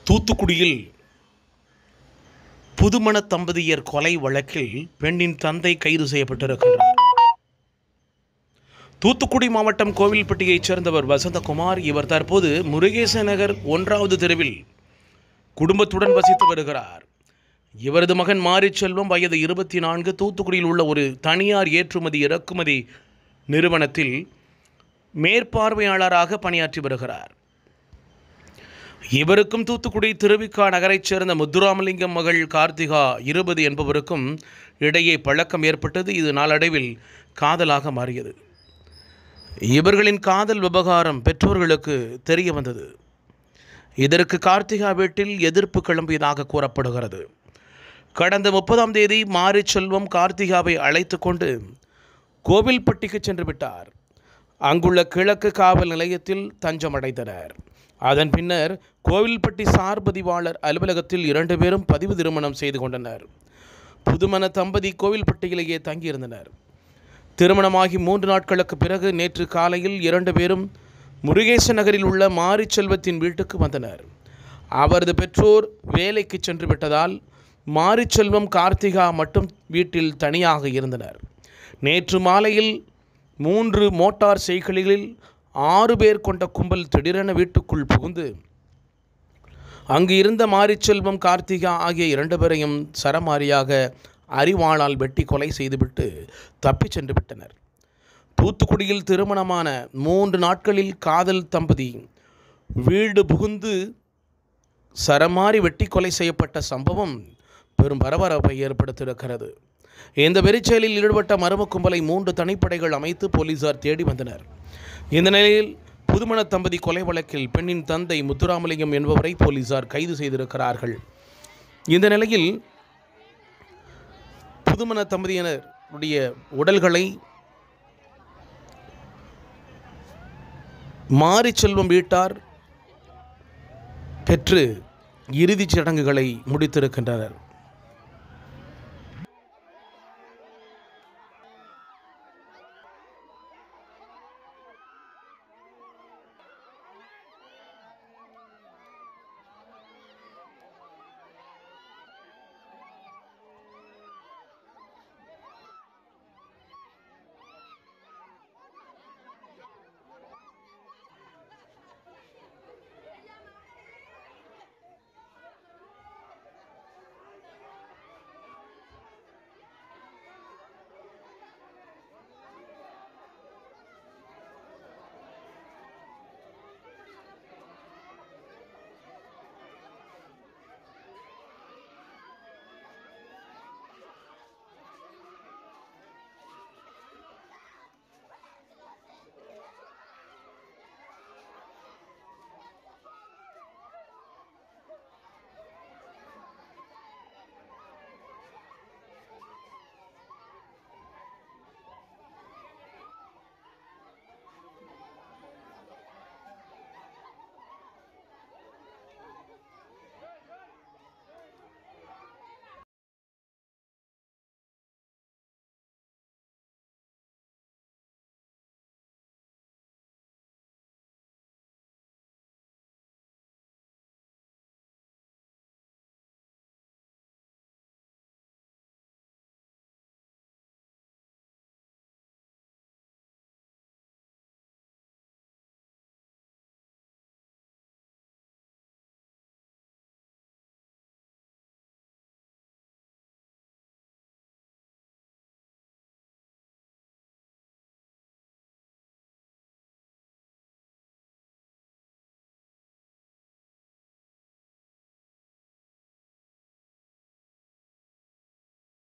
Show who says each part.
Speaker 1: தூத்துக்குடியில் புதுமண தம்பதியர் கொலை வழக்கில் பெண்ணின் தந்தை கைது செய்யப்பட்டிருக்கிறார். தூத்துக்குடி மாவட்டம் கோவில்பட்டியைச் சேர்ந்தவர் வசந்தகுமார். இவர் தற்போது முருகேச நகர் 1வது தெருவில் குடும்பத்துடன் வசித்து வருகிறார். இவரது மகன் மாரிச்செல்வம் வயது 24 தூத்துக்குடியில் உள்ள ஒரு தனியார் ஏற்றுமதி இறக்குமதி நிறுவனத்தில் மேற்பார்வையாளராக பணியாற்றி வருகிறார். இவருக்கும் தூத்துக்குடி திருவிக்கா நகரைச் சேர்ந்த முத்துராமலிங்கம் மகள் கார்த்திகா 20 என்பவருக்கும் இடையே பழக்கம் ஏற்பட்டது. இது நாளடைவில் காதலாக மாறியது. இவர்களின் காதல் விவகாரம் பெற்றோர்களுக்கு தெரிய வந்தது. இதற்கு கார்த்திகா வீட்டில் எதிர்ப்பு கிளம்பியதாக கூறப்படுகிறது. கடந்த 30ஆம் தேதி மாரிச்செல்வம் கார்த்திகாவை அழைத்து கொண்டு கோவில்பட்டிக்கு சென்று விட்டார். அங்குள்ள கிழக்கு காவல் நிலையத்தில் தஞ்சமடைந்தனர். அதன் பின்னர் கோவில்பட்டி சார் பதிவாளர் அலுவலகத்தில் 2 பேரும் பதிவு திருமணம் செய்து கொண்டனர். புதுமண தம்பதி கோவில்பட்டியிலேயே தங்கியிருந்தனர். திருமணமாகி 3 நாட்களுக்கு பிறகு நேற்று காலையில் 2 பேரும் முருகேச நகரில் உள்ள மாரிச்செல்வத்தின் வீட்டுக்கு வந்தனர். அவரது பெற்றோர் வேலைக்கு சென்று விட்டதால் மாரிச்செல்வம் கார்த்திகா மட்டும் வீட்டில் தனியாக இருந்தனர். நேற்று மாலையில் 3 மோட்டார் சைக்கிளில் 6 பேர் கொண்ட கும்பல் திடீரென வீட்டுக்குள் புகுந்து அங்கு இருந்த மாரிச்செல்வம் கார்த்திகா ஆகிய 2 பேரையும் சரமாரியாக அரிவாளால் வெட்டி கொலை செய்துவிட்டு தப்பிச் சென்று விட்டனர். தூத்துக்குடியில் திருமணமான 3 நாட்களில் காதல் தம்பதி வீடு புகுந்து சரமாரி வெட்டி கொலை செய்யப்பட்ட சம்பவம் பெரும் பரபரப்பை ஏற்படுத்தியிருக்கிறது. இந்த வெறிச்செயலில் ஈடுபட்ட மர்ம கும்பலை 3 தனிப்படைகள் அமைத்து போலீசார் தேடி வந்தனர். இந்த நிலையில் புதுமண தம்பதி கொலை வழக்கில் பெண்ணின் தந்தை முத்துராமலிங்கம் என்பவரை போலீசார் கைது செய்திருக்கிறார்கள். இந்த நிலையில் புதுமண தம்பதியினருடைய உடல்களை மாரிச்செல்வம் வீட்டார் பெற்று இறுதிச் சடங்குகளை முடித்திருக்கின்றனர்.